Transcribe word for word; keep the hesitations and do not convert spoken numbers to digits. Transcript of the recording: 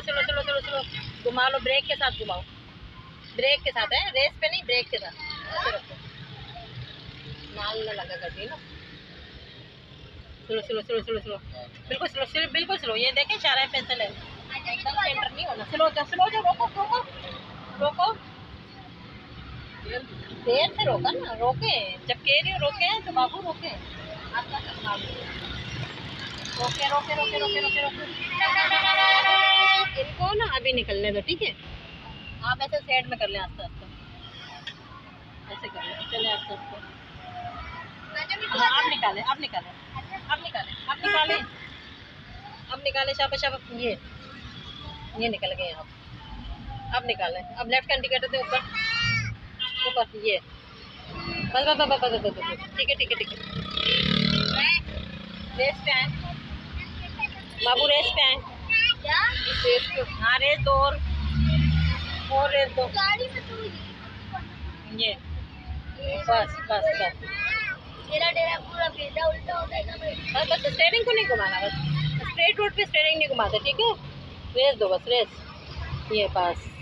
Slow slow slow slow घुमा लो, break के साथ घुमाओ, ब्रेक के साथ है, रेस पे नहीं, ब्रेक के साथ। ऐसे रखो, नाल ना लगा गड्डी ना। Slow slow slow slow slow बिल्कुल स्लो स्लो बिल्कुल स्लो। ये देखें इशारा है, पेंसिल है, एकदम सेंटर नहीं होना। स्लो जा स्लो जा, रोको रोको रोको, देर से रोका ना, रोके जब कह रही हो रोके हैं तो बाबू रोके, आस्ता आस्ता रोके रोके रोके रोके रोके रोके। इनको ना अभी निकलने दो, ठीक है? आप ऐसे साइड में कर लें, आस्ता आस्ता ऐसे कर लें, चले आस्ता आस्ता। हाँ अब निकालें, अब निकालें, अब निकालें, अब निकालें, अब निकालें, शाबाश शाबाश। ये ये निकल गए आप, अब निकालें, अब लेफ्ट इंडिकेटर दे ऊपर ऊपर, ये बस बस बस बस बस बस, ठीक है ठीक है ठीक है। रेस पे आए बाबू, रेस पे आए, रेस पे, हाँ रेस दो और और रेस दो, ये बस बस बस, मेरा डेरा पूरा बेटा उल्टा हो जाएगा भाई। बस बस स्टेयरिंग को नहीं घुमाना, बस स्ट्रेट रोड पे स्टेयरिंग नहीं घुमाते, ठीक है? रेस दो बस, रेस, ये बस।